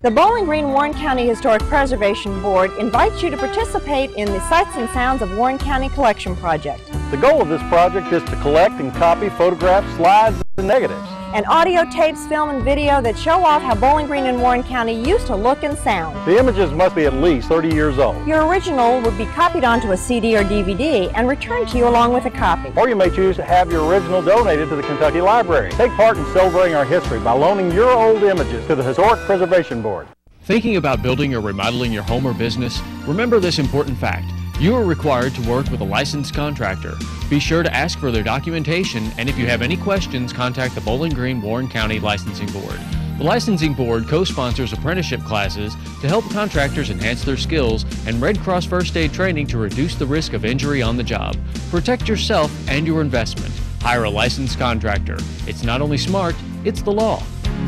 The Bowling Green Warren County Historic Preservation Board invites you to participate in the Sights and Sounds of Warren County Collection Project. The goal of this project is to collect and copy photographs, slides, and negatives. And audio tapes, film, and video that show off how Bowling Green and Warren County used to look and sound. The images must be at least 30 years old. Your original would be copied onto a CD or DVD and returned to you along with a copy. Or you may choose to have your original donated to the Kentucky Library. Take part in celebrating our history by loaning your old images to the Historic Preservation Board. Thinking about building or remodeling your home or business? Remember this important fact. You are required to work with a licensed contractor. Be sure to ask for their documentation, and if you have any questions, contact the Bowling Green Warren County Licensing Board. The Licensing Board co-sponsors apprenticeship classes to help contractors enhance their skills and Red Cross First Aid training to reduce the risk of injury on the job. Protect yourself and your investment. Hire a licensed contractor. It's not only smart, it's the law.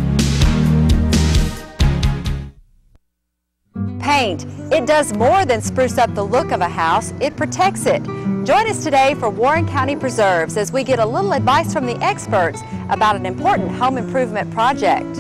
Paint. It does more than spruce up the look of a house, it protects it. Join us today for Warren County Preserves as we get a little advice from the experts about an important home improvement project.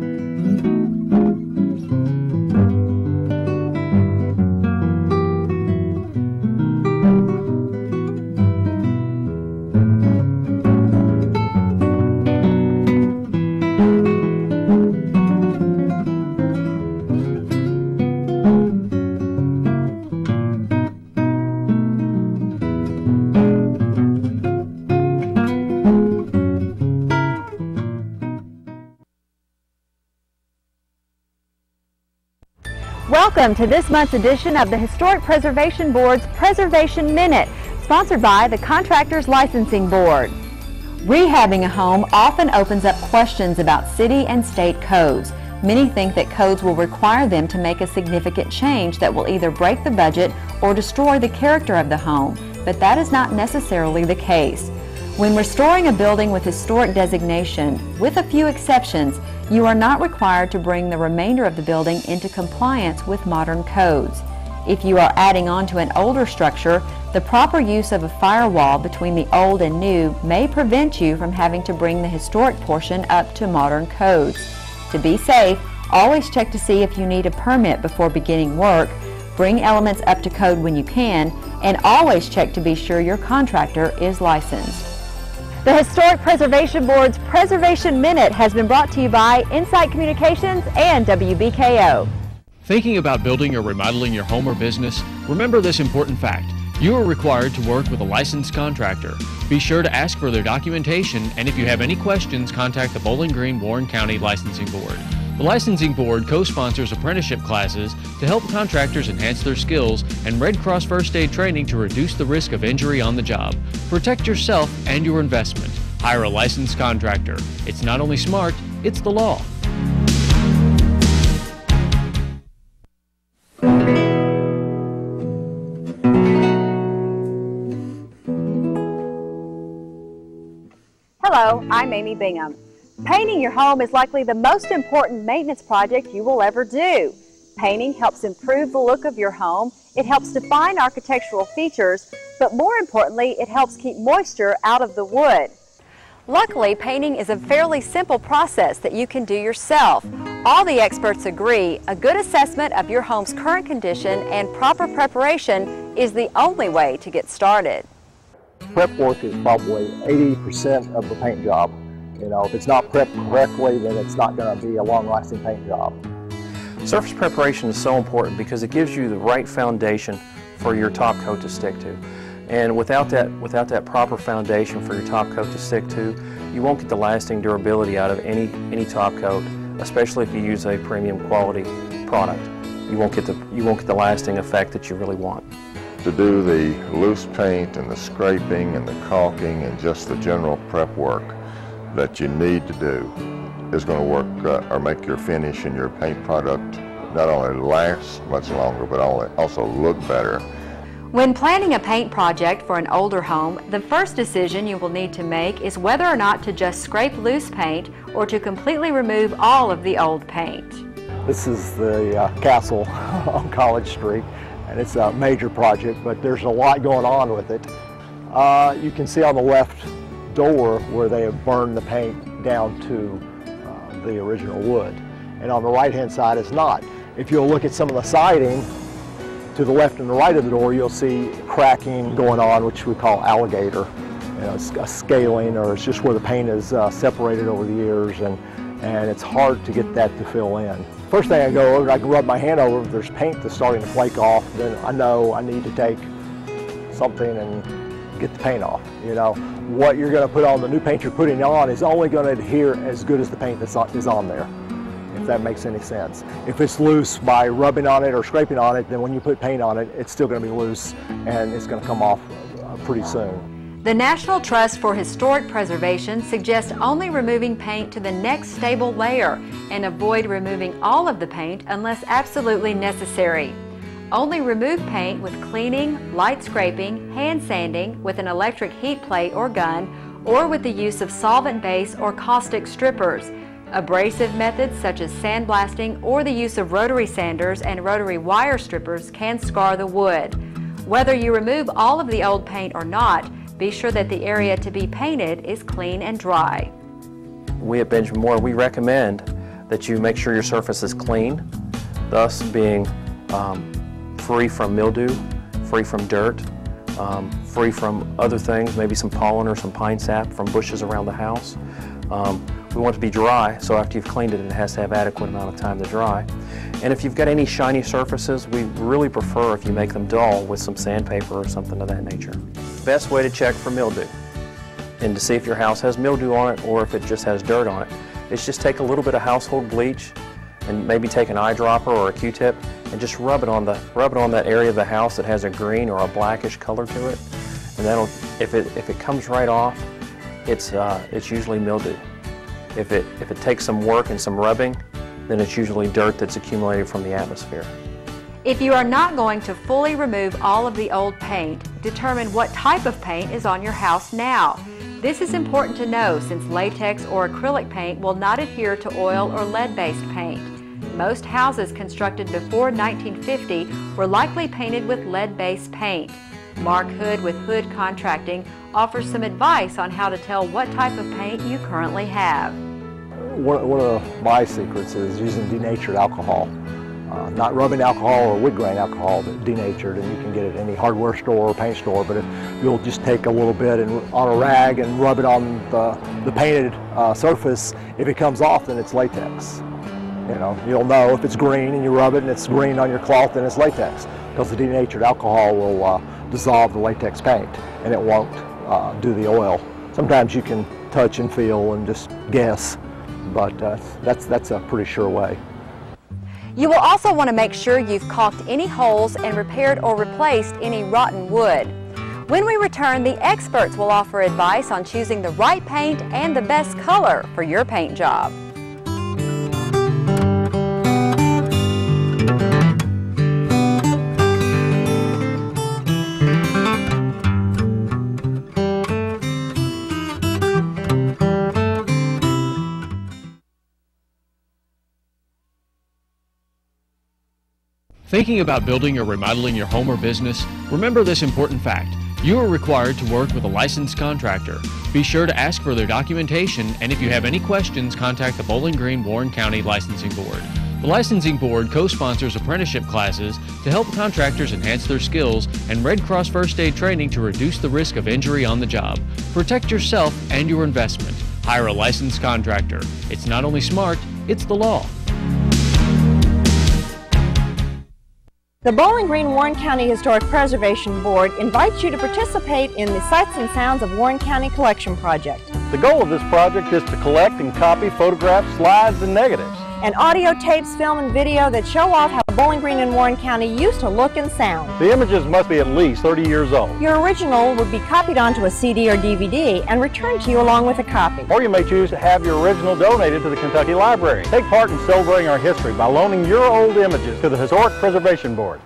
Welcome to this month's edition of the Historic Preservation Board's Preservation Minute, sponsored by the Contractors Licensing Board. Rehabbing a home often opens up questions about city and state codes. Many think that codes will require them to make a significant change that will either break the budget or destroy the character of the home, but that is not necessarily the case. When restoring a building with historic designation, with a few exceptions, you are not required to bring the remainder of the building into compliance with modern codes. If you are adding on to an older structure, the proper use of a firewall between the old and new may prevent you from having to bring the historic portion up to modern codes. To be safe, always check to see if you need a permit before beginning work, bring elements up to code when you can, and always check to be sure your contractor is licensed. The Historic Preservation Board's Preservation Minute has been brought to you by Insight Communications and WBKO. Thinking about building or remodeling your home or business? Remember this important fact. You are required to work with a licensed contractor. Be sure to ask for their documentation, and if you have any questions, contact the Bowling Green Warren County Licensing Board. The Licensing Board co-sponsors apprenticeship classes to help contractors enhance their skills and Red Cross First Aid training to reduce the risk of injury on the job. Protect yourself and your investment. Hire a licensed contractor. It's not only smart, it's the law. Hello, I'm Amy Bingham. Painting your home is likely the most important maintenance project you will ever do. Painting helps improve the look of your home, it helps define architectural features, but more importantly, it helps keep moisture out of the wood. Luckily, painting is a fairly simple process that you can do yourself. All the experts agree a good assessment of your home's current condition and proper preparation is the only way to get started. Prep work is probably 80% of the paint job. You know, if it's not prepped correctly, then it's not going to be a long-lasting paint job. Surface preparation is so important because it gives you the right foundation for your top coat to stick to. And without that proper foundation for your top coat to stick to, you won't get the lasting durability out of any top coat, especially if you use a premium quality product. You won't get the lasting effect that you really want. To do the loose paint and the scraping and the caulking and just the general prep work that you need to do is going to work or make your finish and your paint product not only last much longer but also look better. When planning a paint project for an older home, the first decision you will need to make is whether or not to just scrape loose paint or to completely remove all of the old paint. This is the castle on College Street, and it's a major project, but there's a lot going on with it. You can see on the left door where they have burned the paint down to the original wood. and on the right-hand side it's not. If you'll look at some of the siding to the left and the right of the door, you'll see cracking going on, which we call alligator. You know, it's a scaling, or it's just where the paint is separated over the years, and it's hard to get that to fill in. First thing I go over, I can rub my hand over, if there's paint that's starting to flake off, then I know I need to take something and get the paint off. You know, what you're going to put on, the new paint you're putting on, is only going to adhere as good as the paint that is on there, if that makes any sense. If it's loose by rubbing on it or scraping on it, then when you put paint on it, it's still going to be loose and it's going to come off pretty soon. The National Trust for Historic Preservation suggests only removing paint to the next stable layer and avoid removing all of the paint unless absolutely necessary. Only remove paint with cleaning, light scraping, hand sanding with an electric heat plate or gun, or with the use of solvent base or caustic strippers. Abrasive methods such as sandblasting or the use of rotary sanders and rotary wire strippers can scar the wood. Whether you remove all of the old paint or not, be sure that the area to be painted is clean and dry. We at Benjamin Moore, we recommend that you make sure your surface is clean, thus being free from mildew, free from dirt, free from other things, maybe some pollen or some pine sap from bushes around the house. We want it to be dry, so after you've cleaned it has to have adequate amount of time to dry. And if you've got any shiny surfaces, we really prefer if you make them dull with some sandpaper or something of that nature. Best way to check for mildew and to see if your house has mildew on it or if it just has dirt on it is just take a little bit of household bleach and maybe take an eyedropper or a Q-tip and just rub it on that area of the house that has a green or a blackish color to it. And that'll, if it comes right off, it's usually mildew. If it takes some work and some rubbing, then it's usually dirt that's accumulated from the atmosphere. If you are not going to fully remove all of the old paint, determine what type of paint is on your house now. This is important to know since latex or acrylic paint will not adhere to oil or lead-based paint. Most houses constructed before 1950 were likely painted with lead-based paint. Mark Hood with Hood Contracting offers some advice on how to tell what type of paint you currently have. One of my secrets is using denatured alcohol. Not rubbing alcohol or wood grain alcohol, but denatured, and you can get it at any hardware store or paint store. But if you'll just take a little bit and on a rag and rub it on the painted surface, if it comes off, then it's latex. You know, you'll know if it's green and you rub it and it's green on your cloth, then it's latex, because the denatured alcohol will dissolve the latex paint and it won't do the oil. Sometimes you can touch and feel and just guess, but that's a pretty sure way. You will also want to make sure you've caulked any holes and repaired or replaced any rotten wood. When we return, the experts will offer advice on choosing the right paint and the best color for your paint job. Thinking about building or remodeling your home or business? Remember this important fact. You are required to work with a licensed contractor. Be sure to ask for their documentation, and if you have any questions, contact the Bowling Green Warren County Licensing Board. The Licensing Board co-sponsors apprenticeship classes to help contractors enhance their skills and Red Cross first aid training to reduce the risk of injury on the job. Protect yourself and your investment. Hire a licensed contractor. It's not only smart, it's the law. The Bowling Green Warren County Historic Preservation Board invites you to participate in the Sights and Sounds of Warren County Collection Project. The goal of this project is to collect and copy photographs, slides, and negatives. And audio tapes, film, and video that show off how Bowling Green and Warren County used to look and sound. The images must be at least 30 years old. Your original would be copied onto a CD or DVD and returned to you along with a copy. Or you may choose to have your original donated to the Kentucky Library. Take part in celebrating our history by loaning your old images to the Historic Preservation Board.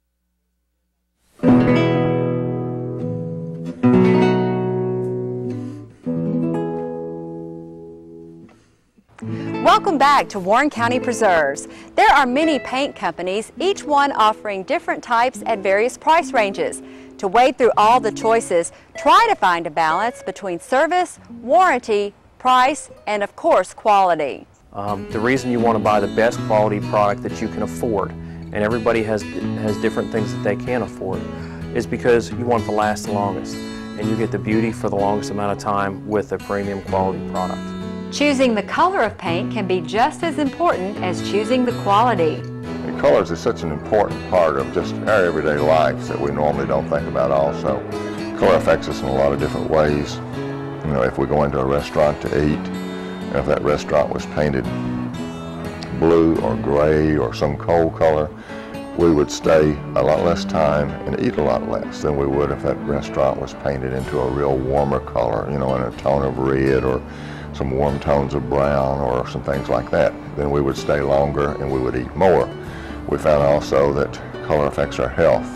Welcome back to Warren County Preserves. There are many paint companies, each one offering different types at various price ranges. To wade through all the choices, try to find a balance between service, warranty, price, and of course quality. The reason you want to buy the best quality product that you can afford, and everybody has different things that they can afford, is because you want it to last the longest, and you get the beauty for the longest amount of time with a premium quality product. Choosing the color of paint can be just as important as choosing the quality. And colors is such an important part of just our everyday lives that we normally don't think about also. Color affects us in a lot of different ways. You know, if we go into a restaurant to eat, and if that restaurant was painted blue or gray or some cold color, we would stay a lot less time and eat a lot less than we would if that restaurant was painted into a real warmer color, you know, in a tone of red or some warm tones of brown or some things like that. Then we would stay longer and we would eat more. We found also that color affects our health.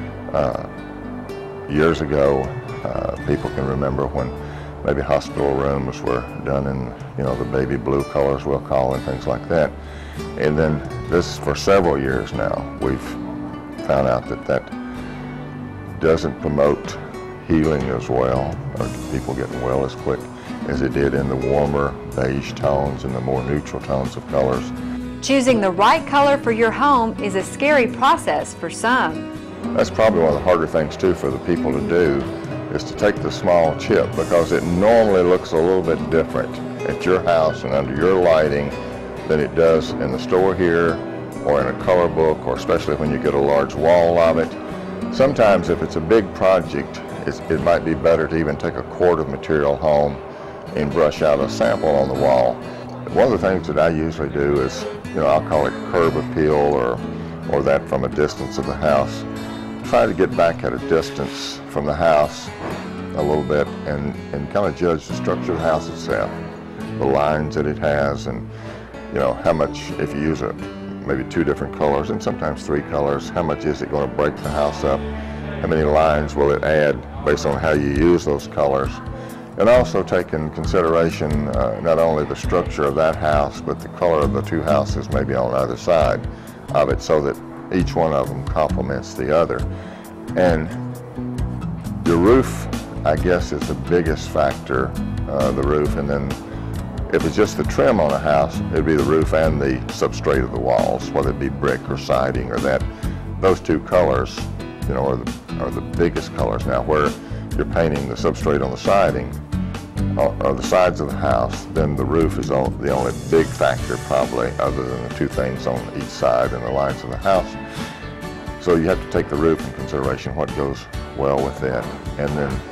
Years ago, people can remember when maybe hospital rooms were done in, you know, the baby blue colors we'll call and things like that. And then this, for several years now, we've found out that that doesn't promote healing as well, or people getting well as quick as it did in the warmer beige tones and the more neutral tones of colors. Choosing the right color for your home is a scary process for some. That's probably one of the harder things too for the people to do, is to take the small chip, because it normally looks a little bit different at your house and under your lighting than it does in the store here or in a color book, or especially when you get a large wall of it. Sometimes if it's a big project, it might be better to even take a quart of material home and brush out a sample on the wall. One of the things that I usually do is, you know, I'll call it curb appeal or that from a distance of the house. Try to get back at a distance from the house a little bit and kind of judge the structure of the house itself, the lines that it has, and you know, how much, if you use maybe 2 different colors and sometimes 3 colors, how much is it going to break the house up? How many lines will it add based on how you use those colors? And also take in consideration not only the structure of that house, but the color of the 2 houses maybe on either side of it, so that each one of them complements the other. And your roof, I guess, is the biggest factor, the roof, and then if it's just the trim on a house, it'd be the roof and the substrate of the walls, whether it be brick or siding or that. Those 2 colors, you know, are the biggest colors. Now, where you're painting the substrate on the siding or the sides of the house, then the roof is the only big factor probably, other than the 2 things on each side and the lines of the house. So you have to take the roof in consideration, what goes well with it. And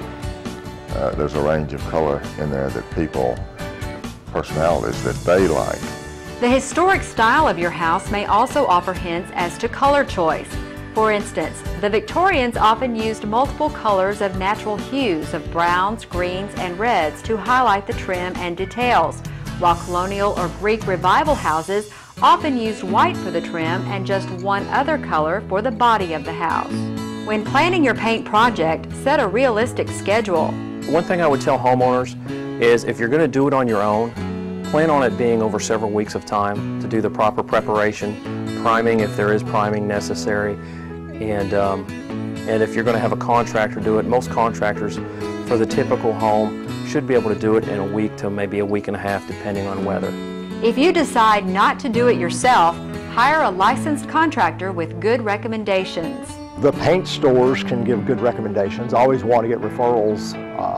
then there's a range of color in there that people, personalities that they like. The historic style of your house may also offer hints as to color choice. For instance, the Victorians often used multiple colors of natural hues of browns, greens, and reds to highlight the trim and details, while colonial or Greek revival houses often used white for the trim and just one other color for the body of the house. When planning your paint project, set a realistic schedule. One thing I would tell homeowners is, if you're going to do it on your own, plan on it being over several weeks of time to do the proper preparation, priming if there is priming necessary, and if you're going to have a contractor do it, most contractors for the typical home should be able to do it in a week to maybe a week and a half, depending on weather. If you decide not to do it yourself, hire a licensed contractor with good recommendations. The paint stores can give good recommendations. I always want to get referrals.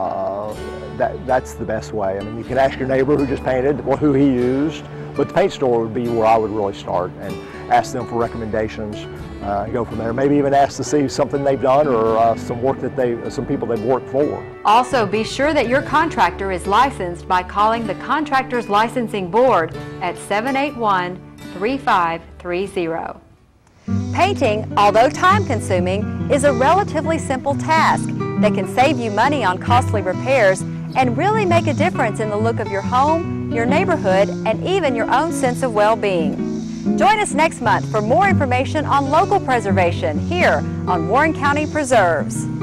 That's the best way. I mean, you can ask your neighbor who just painted, who he used, but the paint store would be where I would really start and ask them for recommendations. Go from there. Maybe even ask to see something they've done or some work that some people they've worked for. Also, be sure that your contractor is licensed by calling the Contractors Licensing Board at 781-3530. Painting, although time-consuming, is a relatively simple task that can save you money on costly repairs and really make a difference in the look of your home, your neighborhood, and even your own sense of well-being. Join us next month for more information on local preservation here on Warren County Preserves.